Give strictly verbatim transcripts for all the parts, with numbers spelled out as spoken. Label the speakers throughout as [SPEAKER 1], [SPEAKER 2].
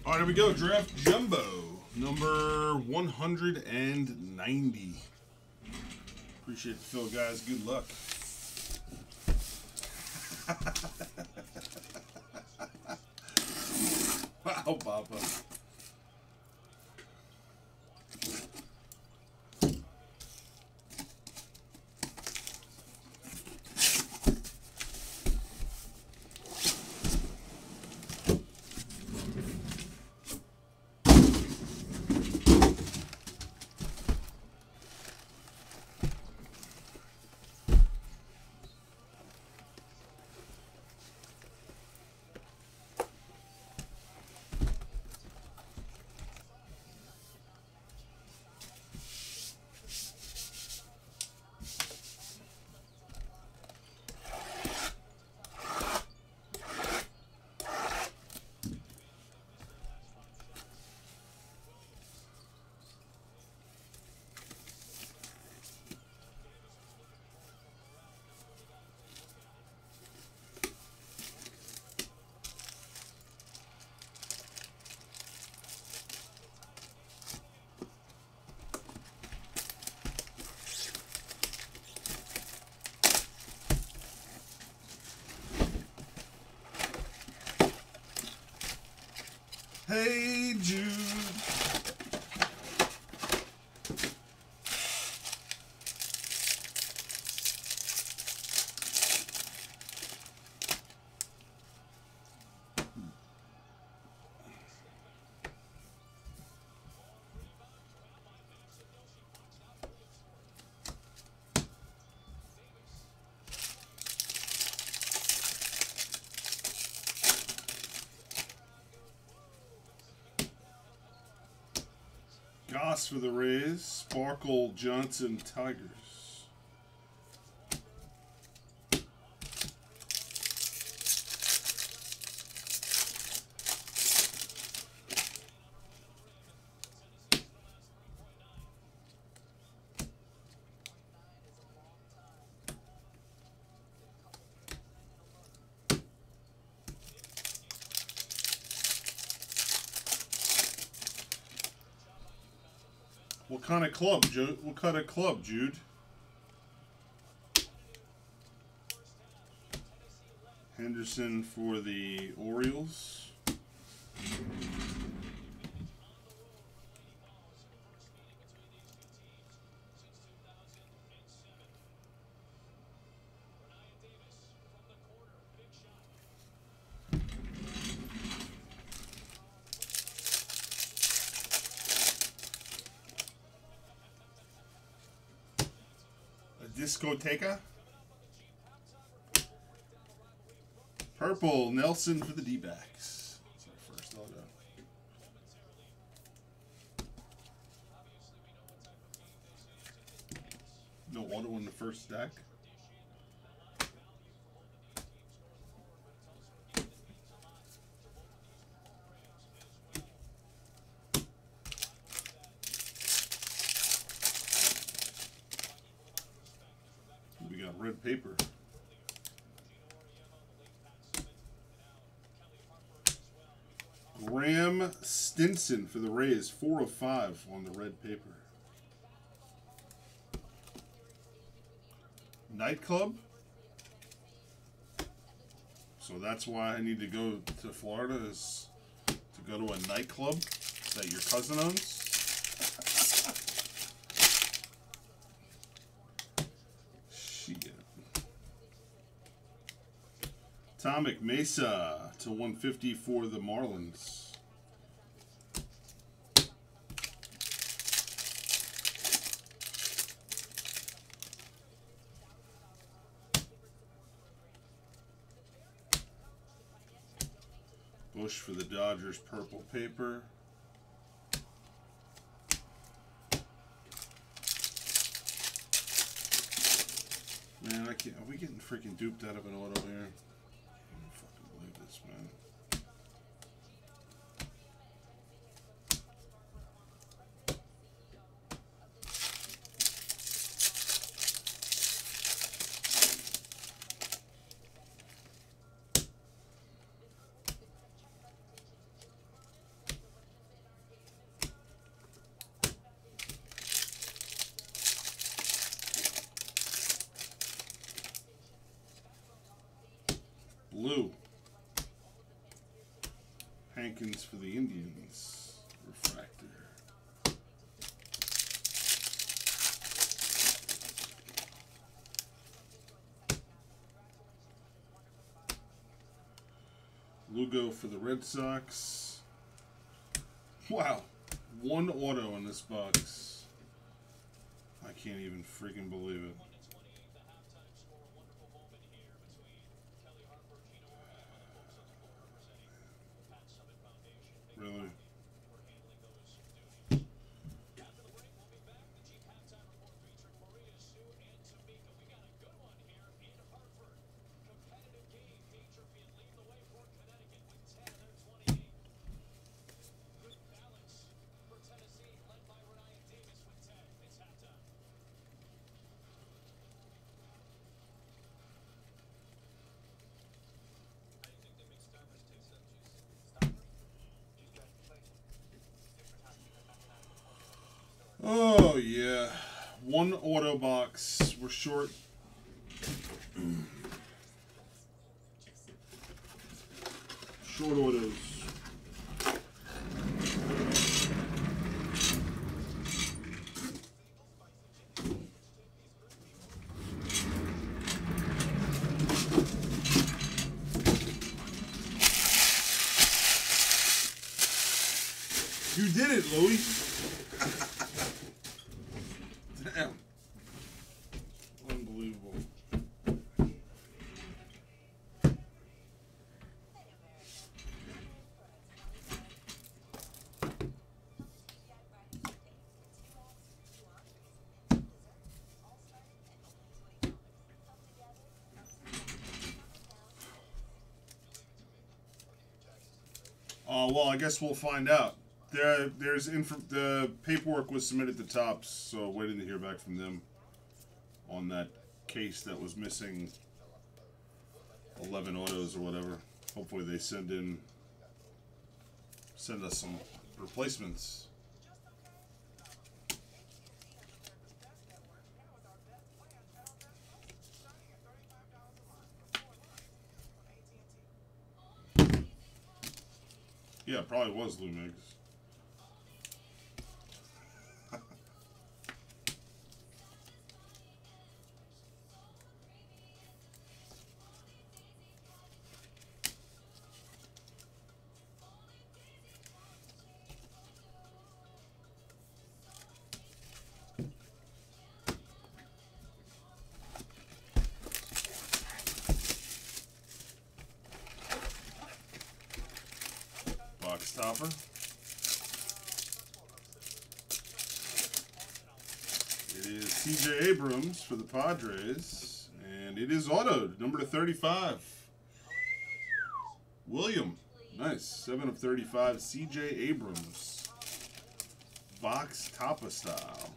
[SPEAKER 1] All right, here we go. Draft Jumbo, number one hundred ninety. Appreciate the fill, guys. Good luck. Wow, Papa. Hey, Jude. Goss for the Rays. Sparkle Johnson Tigers. What kind of club, Jude? What kind of club, Jude? Henderson for the Orioles. Discoteca. Purple Nelson for the D-backs. That's our first auto. No auto in the first stack. Red paper. Graham Stinson for the Rays, four of five on the red paper. Nightclub. So that's why I need to go to Florida, is to go to a nightclub that your cousin owns. Atomic Mesa to one fifty for the Marlins. Bush for the Dodgers, purple paper. Man, I can't. Are we getting freaking duped out of an auto here? This man. Blue. Hankins for the Indians. Refractor. Lugo for the Red Sox. Wow. One auto in this box. I can't even freaking believe it. Really? Oh, yeah. One auto box. We're short. Short autos. You did it, Louie. Damn. Unbelievable. Uh, well, I guess we'll find out. There, there's inf the paperwork was submitted to Topps, so waiting to hear back from them on that case that was missing eleven autos or whatever. Hopefully they send in, send us some replacements. Yeah, it probably was Lou Miggs. Box topper. It is C J Abrams for the Padres, and it is autoed, number to thirty-five. William, nice, seven of thirty-five, C J Abrams. Box topper style.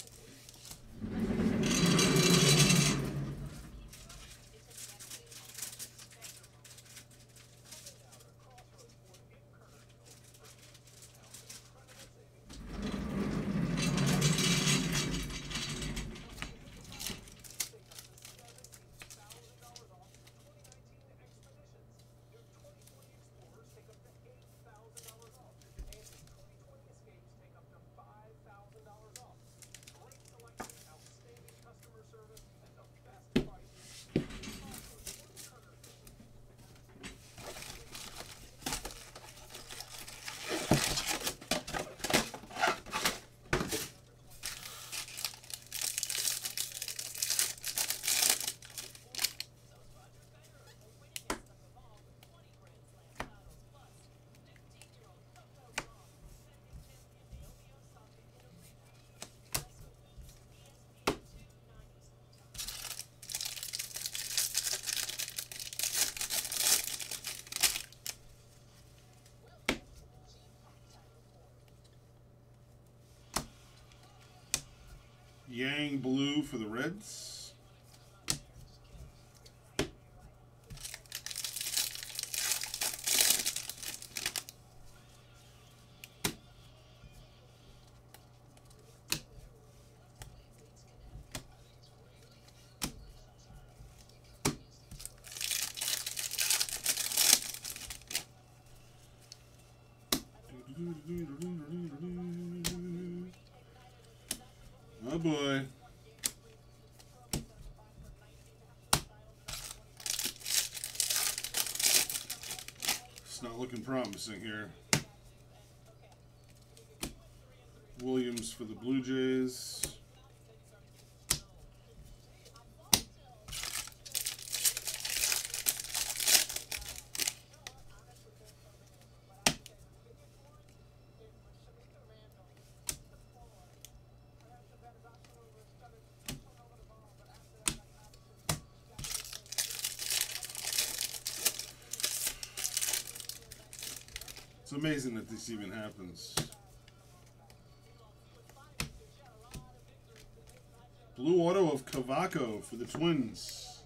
[SPEAKER 1] Yang blue for the Reds. Oh boy. It's not looking promising here. Williams for the Blue Jays. It's amazing that this even happens. Blue auto of Cavaco for the Twins.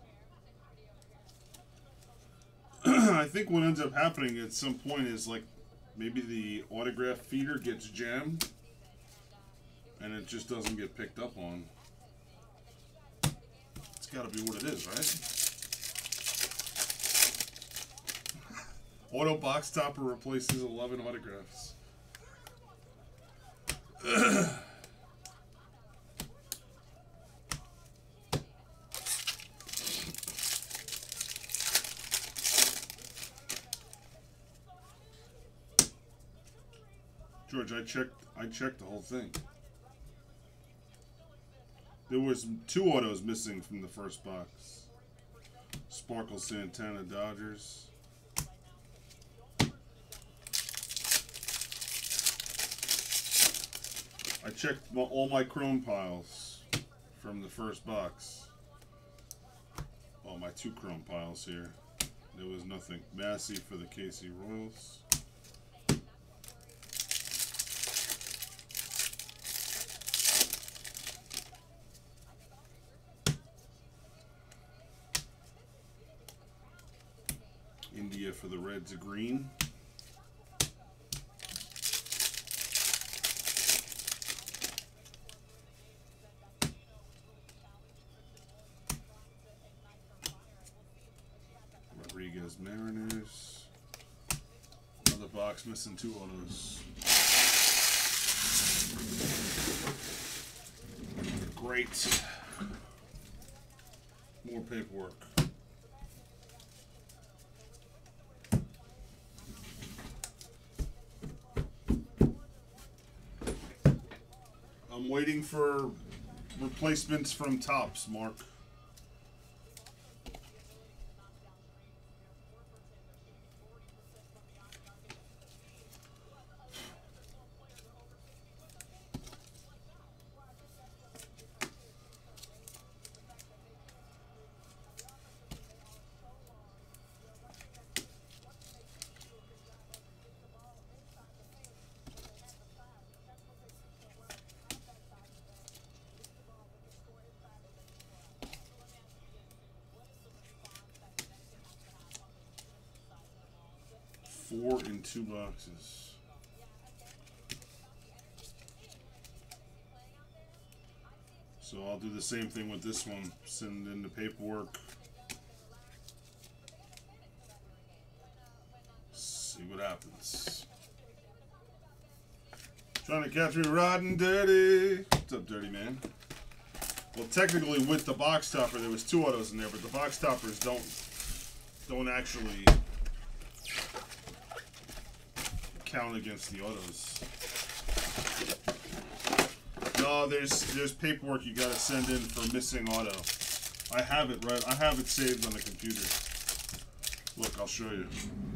[SPEAKER 1] I think what ends up happening at some point is like maybe the autograph feeder gets jammed and it just doesn't get picked up on. It's got to be what it is, right? Auto box topper replaces eleven autographs. George, I checked. I checked the whole thing. There was two autos missing from the first box. Sparkle Santana Dodgers. I checked my, all my chrome piles from the first box. Oh, my two chrome piles here. There was nothing. Massey for the K C Royals. India for the Reds, a green. Rodriguez, Mariners. Another box missing two autos. Great. More paperwork. I'm waiting for replacements from Topps, Mark. Four in two boxes. So I'll do the same thing with this one. Send in the paperwork. See what happens. Trying to catch me riding dirty. What's up, dirty man? Well, technically with the box topper, there was two autos in there, but the box toppers don't don't actually count against the autos. No, there's there's paperwork you gotta send in for missing auto. I have it right. I have it saved on the computer. Look, I'll show you.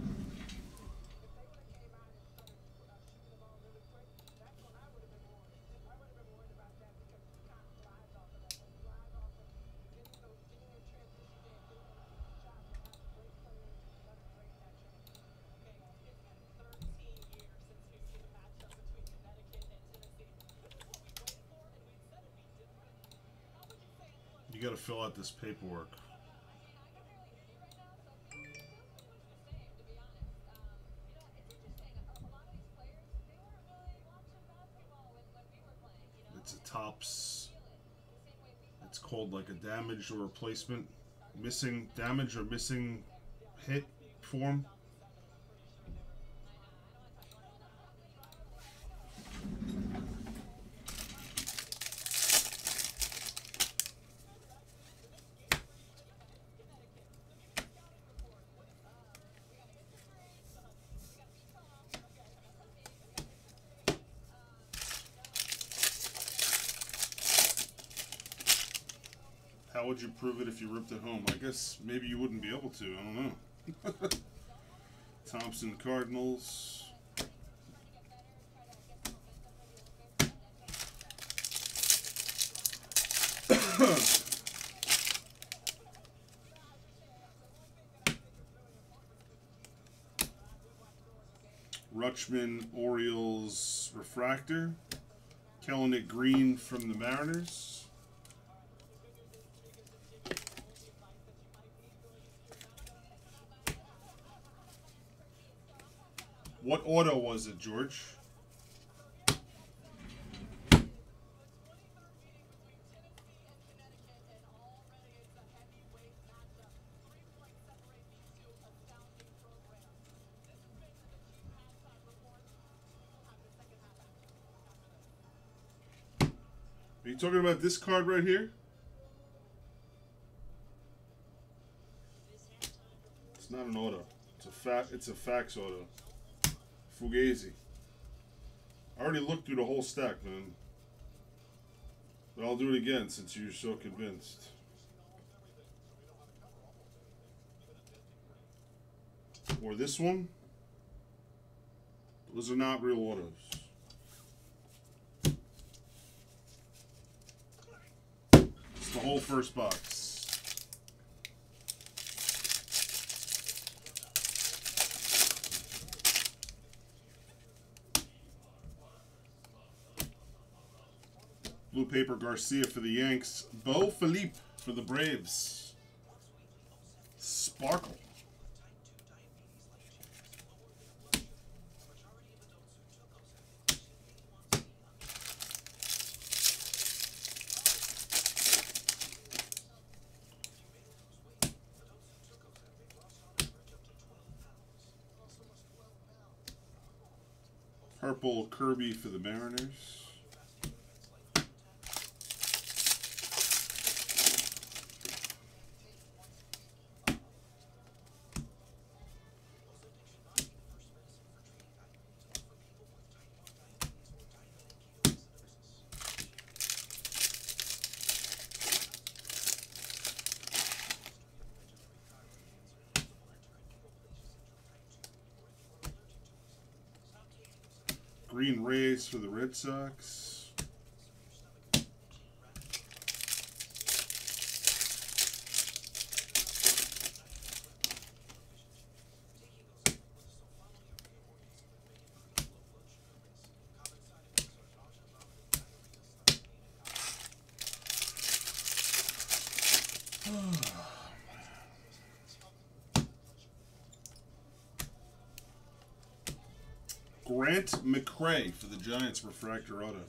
[SPEAKER 1] You got to fill out this paperwork. It's a Topps. It's called like a damage or replacement, missing damage or missing hit form. how would you prove it if you ripped it home? I guess maybe you wouldn't be able to. I don't know. Thompson Cardinals. Rutschman Orioles refractor. Kellenic Green from the Mariners. What auto was it, George? Are you talking about this card right here? It's not an auto. It's a fa it's a fax auto. Fugazi. I already looked through the whole stack, man. But I'll do it again since you're so convinced. Or this one. Those are not real autos. It's the whole first box. Blue Paper Garcia for the Yanks. Bo Philippe for the Braves. Sparkle. Purple Kirby for the Mariners. Green Rays for the Red Sox. Grant McCray for the Giants refractor auto.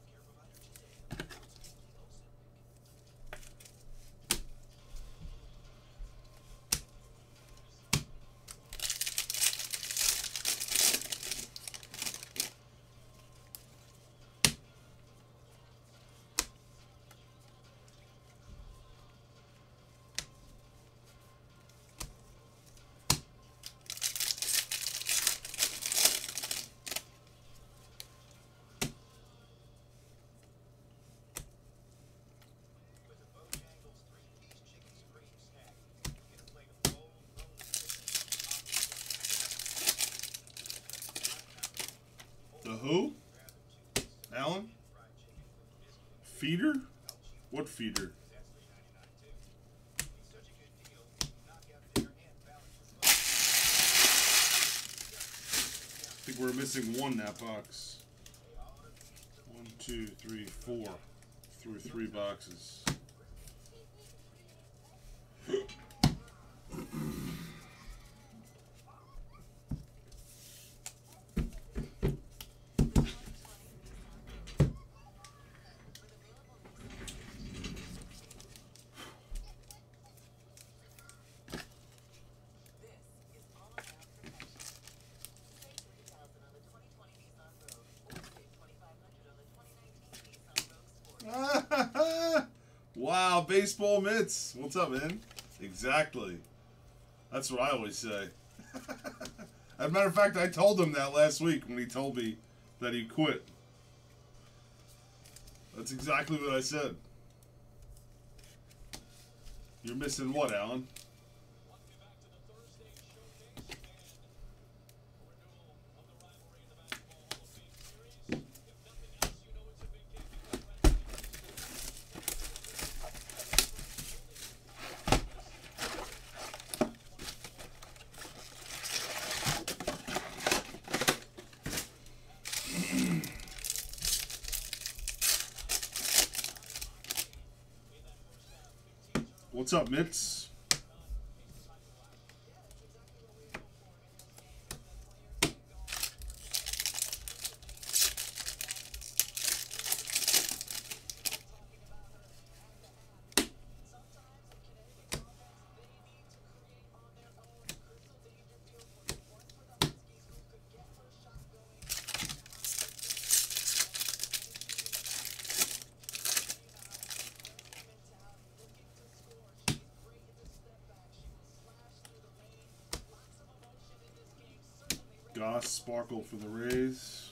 [SPEAKER 1] The who? Alan? Feeder? What feeder? I think we're missing one in that box. One, two, three, four. Through three boxes. Wow, baseball mitts. What's up, man? Exactly. That's what I always say. As a matter of fact, I told him that last week when he told me that he quit. That's exactly what I said. You're missing what, Alan? What's up, Mitz? Goss Sparkle for the Rays.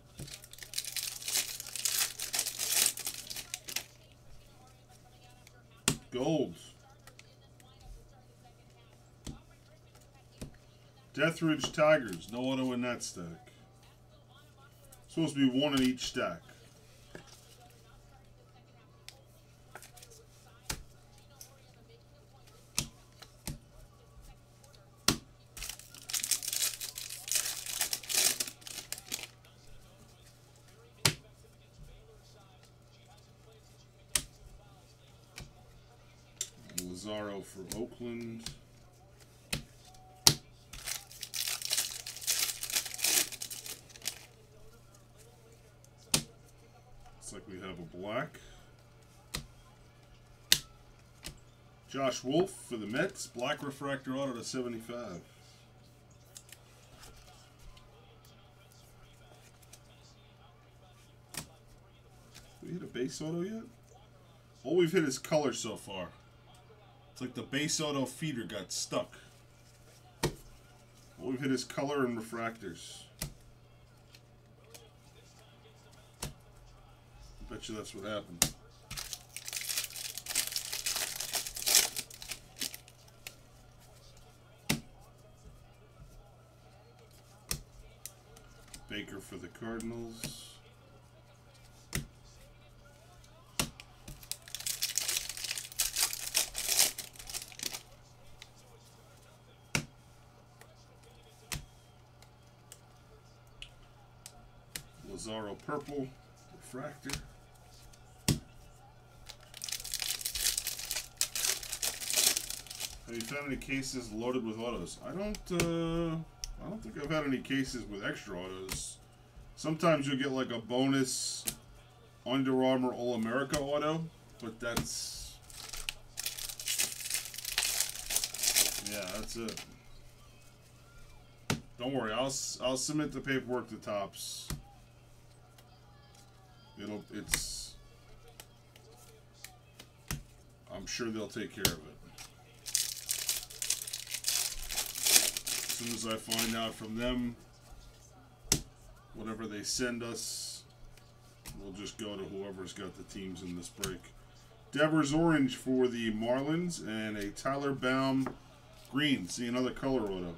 [SPEAKER 1] Gold. Deathridge Tigers. No auto in that stack. Supposed to be one in each stack. Lazaro for Oakland. Looks like we have a black. Josh Wolf for the Mets. Black refractor auto to seventy-five. We hit a base auto yet? All we've hit is color so far. It's like the base auto feeder got stuck. All we've hit is color and refractors. I bet you that's what happened. Baker for the Cardinals. Lazaro purple refractor. Have you found any cases loaded with autos? I don't. Uh, I don't think I've had any cases with extra autos. Sometimes you'll get like a bonus Under Armour All America auto, but that's yeah, that's it. Don't worry, I'll I'll submit the paperwork to Topps. It'll, it's, I'm sure they'll take care of it. As soon as I find out from them, whatever they send us, we'll just go to whoever's got the teams in this break. Devers Orange for the Marlins and a Tyler Baum Green. See, another color auto.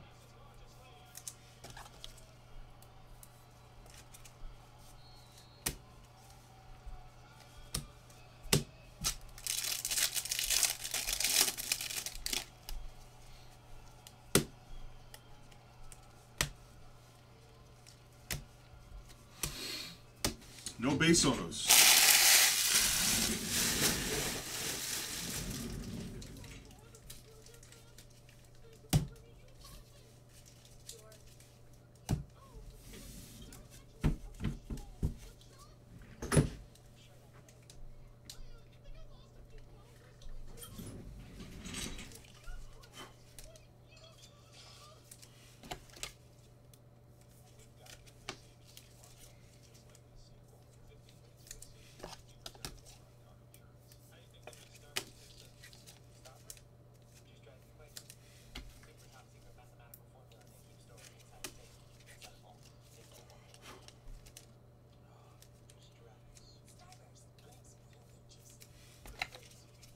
[SPEAKER 1] No base autos.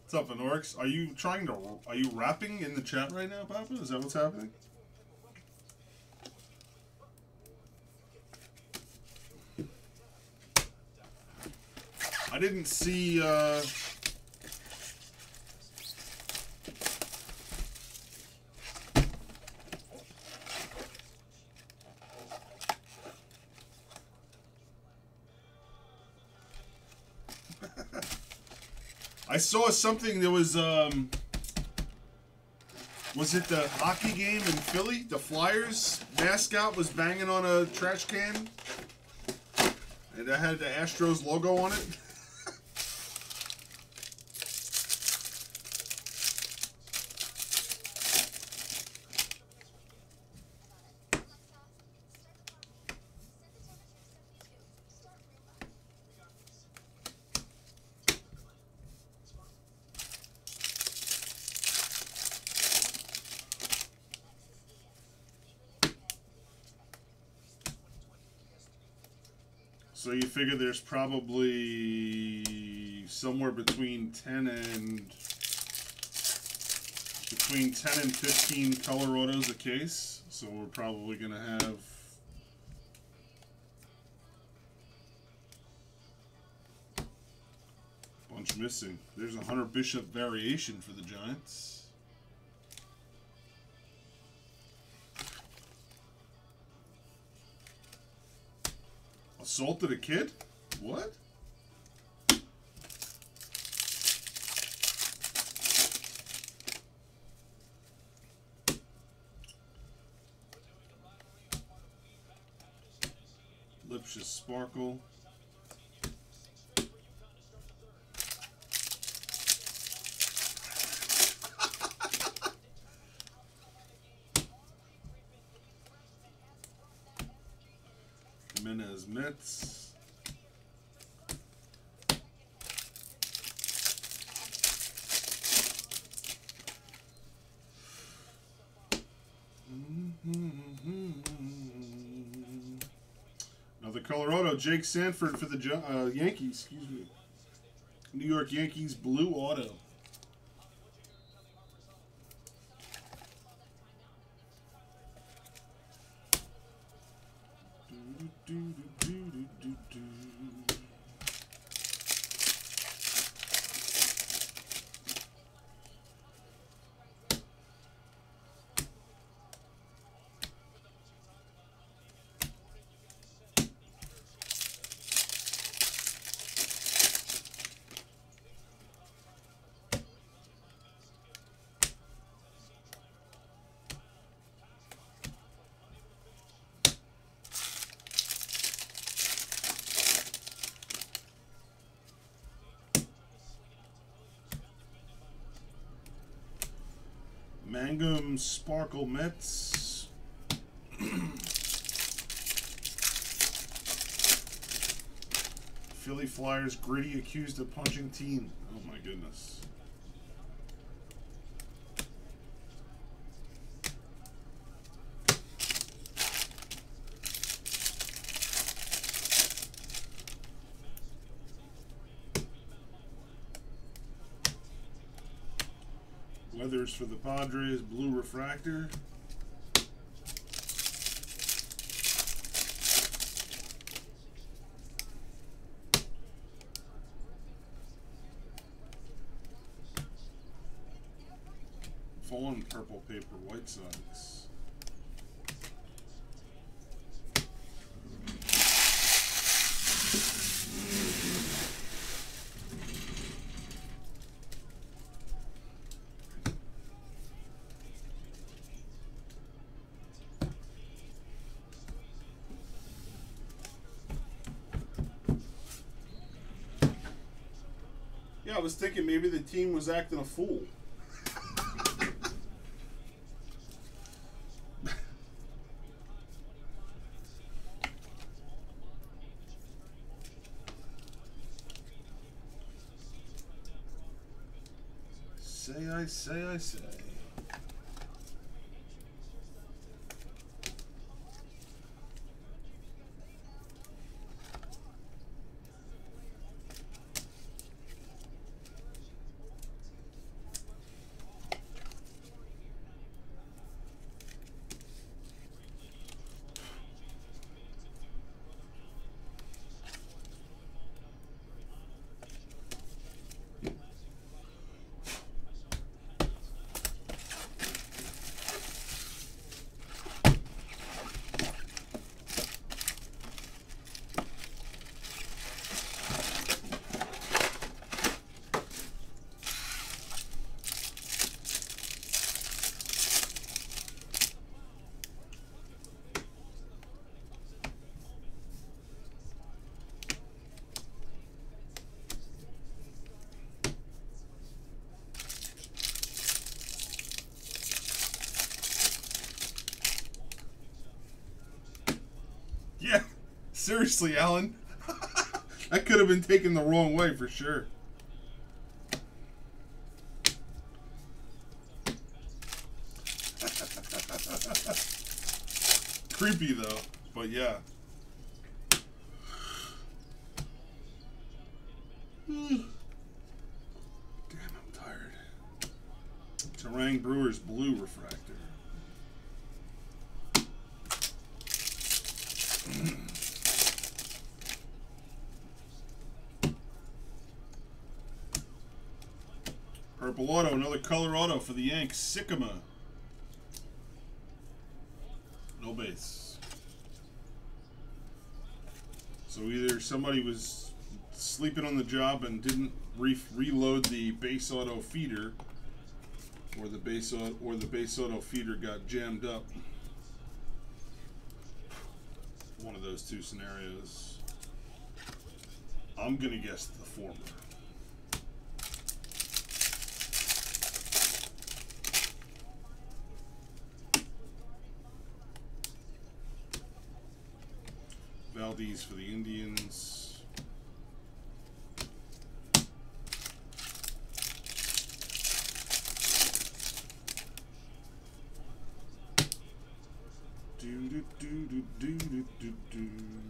[SPEAKER 1] What's up, Anorix? Are you trying to? Are you rapping in the chat right now, Papa? Is that what's happening? I didn't see. Uh... I saw something that was, um, was it the hockey game in Philly? The Flyers mascot was banging on a trash can, and that had the Astros logo on it. So you figure there's probably somewhere between ten and between ten and fifteen color autos a case. So we're probably gonna have a bunch missing. There's a Hunter Bishop variation for the Giants. Assaulted a kid? What? Lipschitz Sparkle. Jimenez Mets. Another Colorado, Jake Sanford for the uh, Yankees. Excuse me. New York Yankees blue auto. Do, do, do, do, do, do. Mangum Sparkle Mets. Philly Flyers gritty accused of punching team. Oh my goodness. Weathers for the Padres, blue refractor. Fallen purple paper, White Sox. Yeah, I was thinking maybe the team was acting a fool. Say, I say, I say. Seriously, Alan. That could have been taken the wrong way for sure. Creepy though, but yeah. Damn, I'm tired. Terang Brewers Blue Refractor. Purple auto, another color auto for the Yanks. Sycamore. No base. So either somebody was sleeping on the job and didn't re reload the base auto feeder, or the base auto, or the base auto feeder got jammed up. One of those two scenarios. I'm gonna guess the former. Valdez for the Indians. Do do do do do do do do.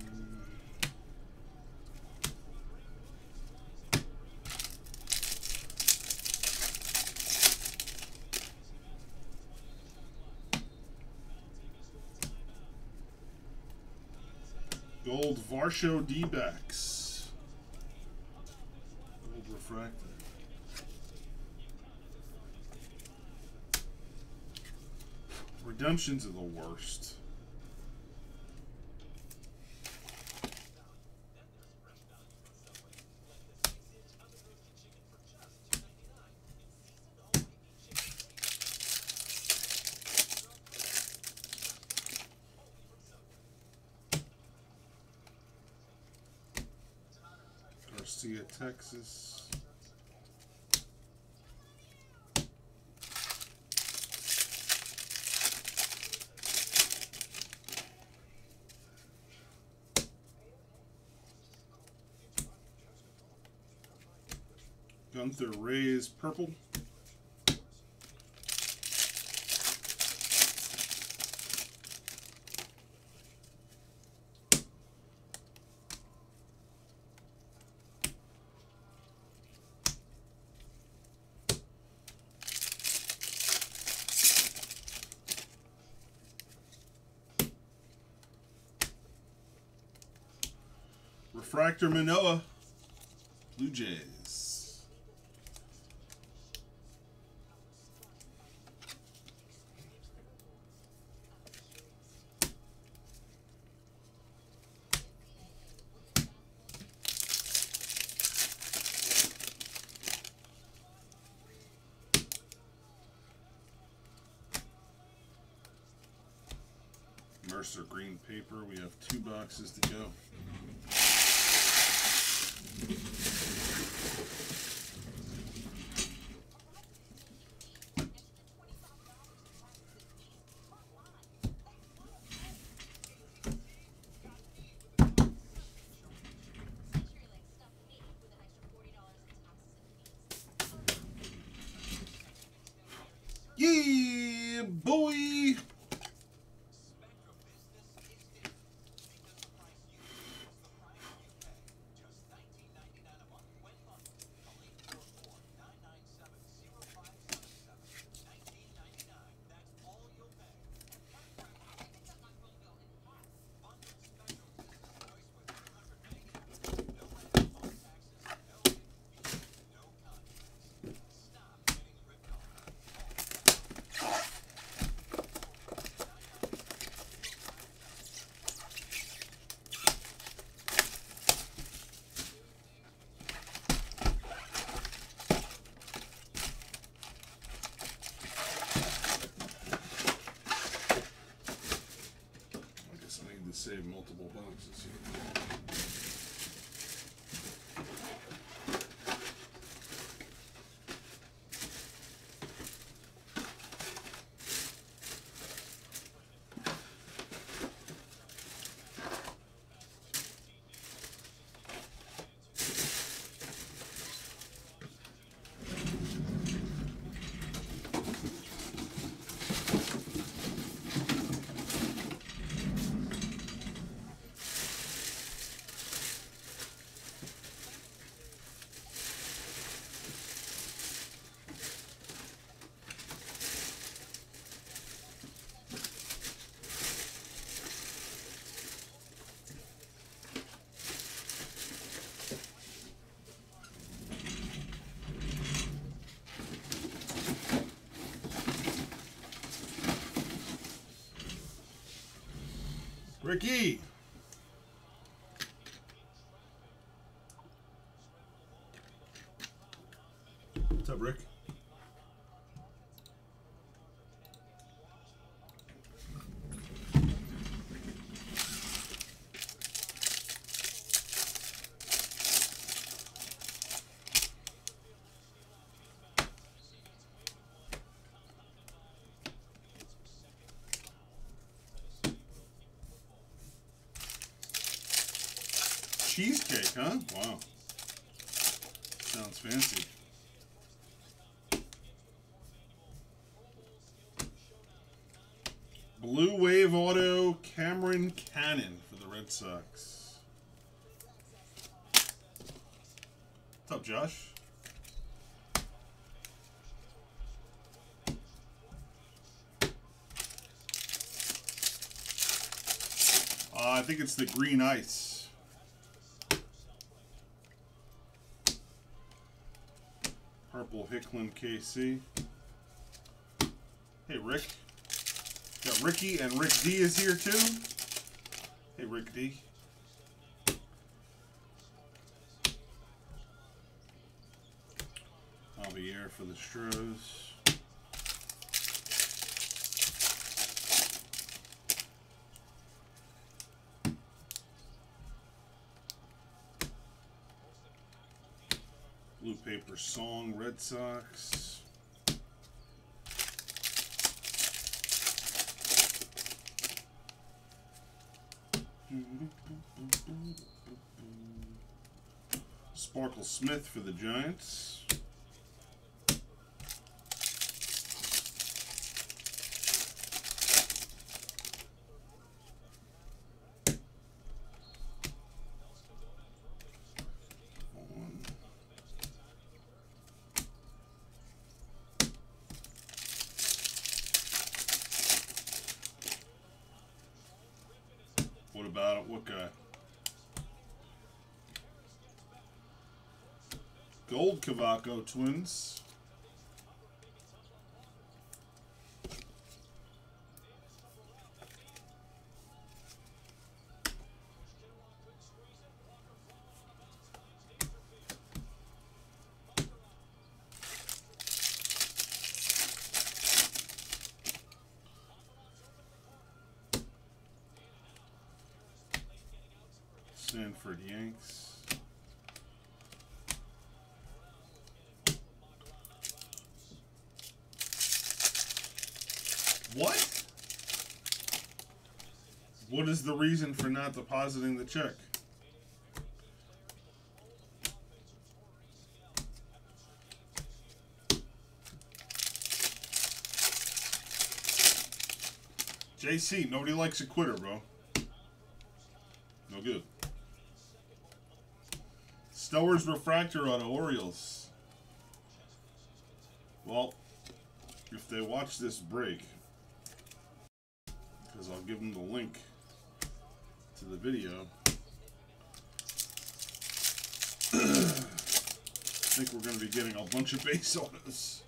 [SPEAKER 1] Gold Varsho D-backs. Gold refractor. Redemptions are the worst. Garcia, Texas. Gunther Reyes, purple. Refractor Manoah, Blue Jays. Mercer green paper. We have two boxes to go. Yeah, boy. Ricky. What's up, Rick? Cheesecake, huh? Wow. Sounds fancy. Blue Wave Auto Cameron Cannon for the Red Sox. What's up, Josh? Uh, I think it's the green ice. Purple Hicklin K C. Hey, Rick. Got Ricky and Rick D is here too. Hey, Rick D. Javier for the Stros. Blue Paper Song, Red Sox. Sparkle Smith for the Giants. What about it? What guy? Gold Cavaco Twins. Sanford Yanks. What? What is the reason for not depositing the check? J C, nobody likes a quitter, bro. No good. Stowers Refractor on Orioles. Well, if they watch this break, because I'll give them the link to the video, I think we're going to be getting a bunch of base autos.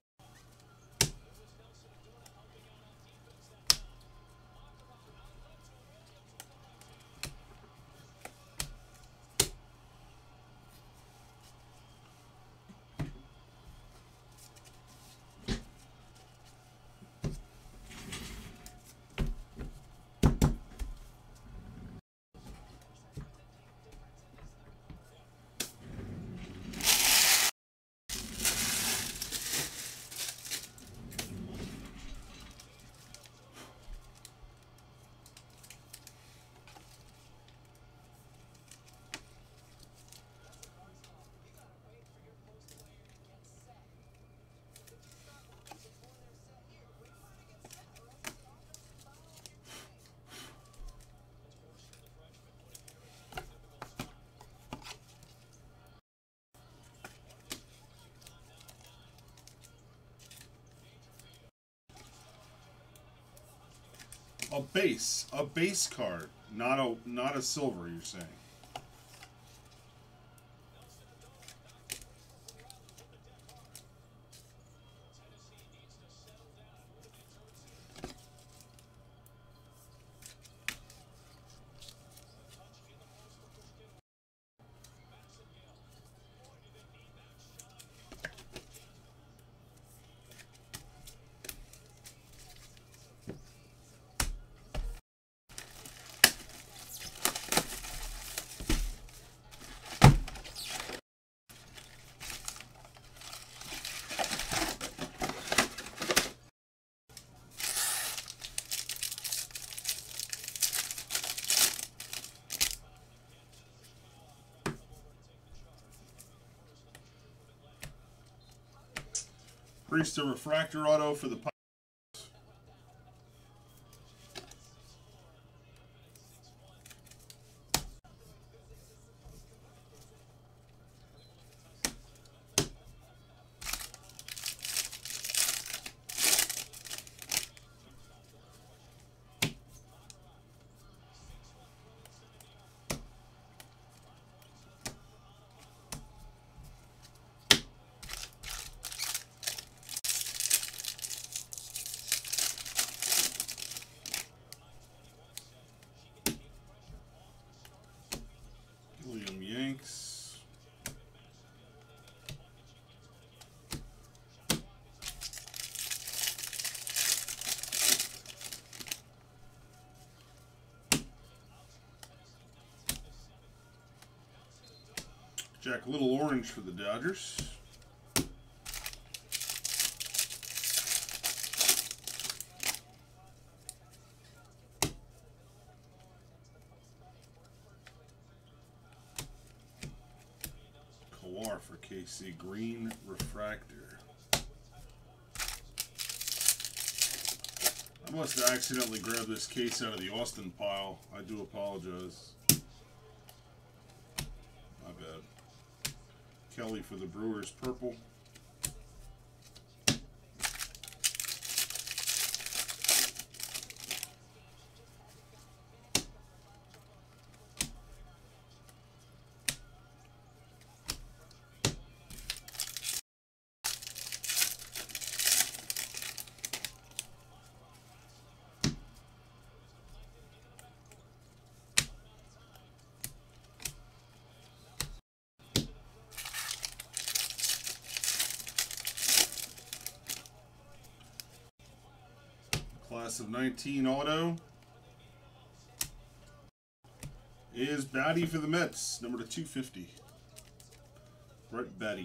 [SPEAKER 1] A base, a base card, not a not a silver. You're saying? Priester refractor auto for the Pirates. William Yanks. Jack Little Orange for the Dodgers. Kawar for K C, green refractor. I must have accidentally grabbed this case out of the Austin pile. I do apologize. My bad. Kelly for the Brewers, purple. Class of nineteen auto is Batty for the Mets, number to two fifty. Brett Batty.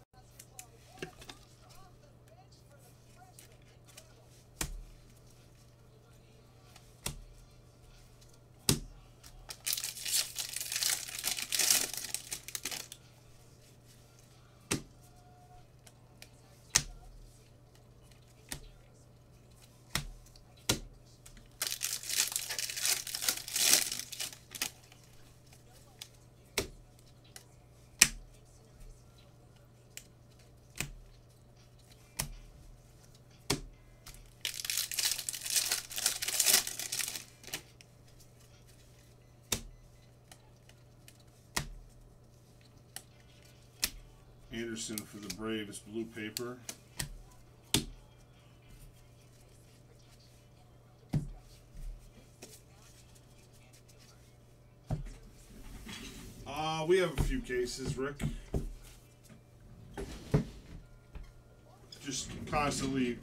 [SPEAKER 1] Anderson for the Braves, blue paper. Uh, we have a few cases, Rick. Just constantly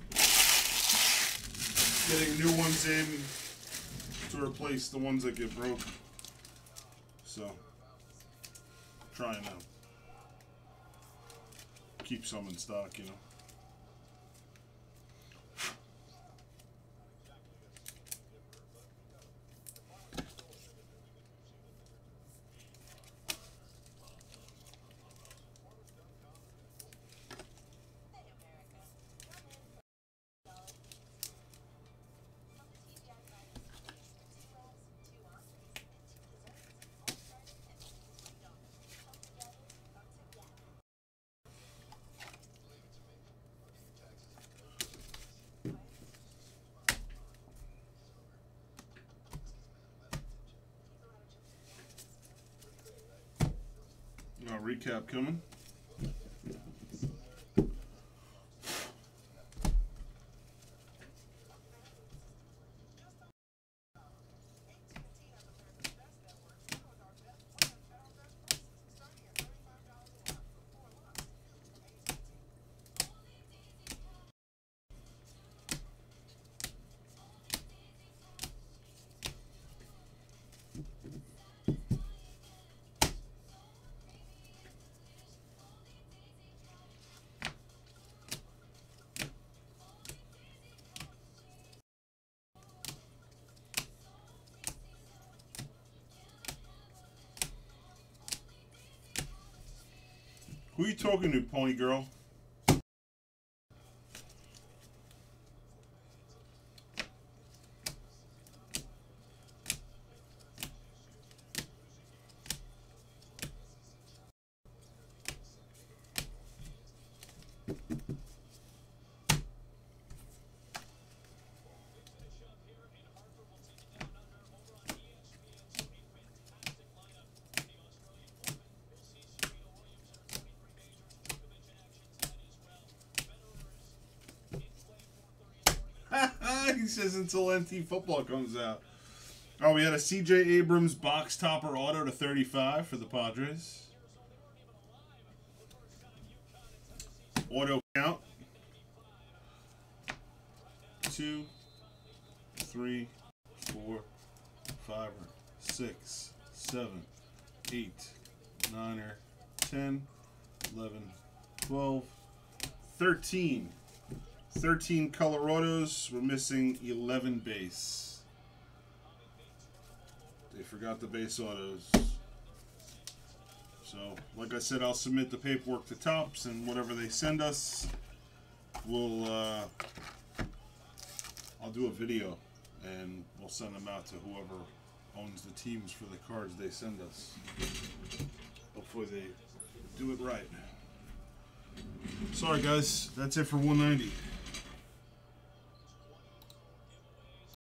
[SPEAKER 1] getting new ones in to replace the ones that get broke. So, trying to keep some in stock, you know. Uh, recap coming. Who are you talking to, Pony Girl? He says until N T football comes out. Oh, we had a C J Abrams box topper auto to thirty-five for the Padres. Auto count. Two, three, four, five, six, seven, eight, nine, ten, eleven, twelve, thirteen. thirteen color autos. We're missing eleven base. They forgot the base autos. So, like I said, I'll submit the paperwork to Topps, and whatever they send us, we'll, uh, I'll do a video, and we'll send them out to whoever owns the teams for the cards they send us. Hopefully they do it right. Sorry guys, that's it for one ninety.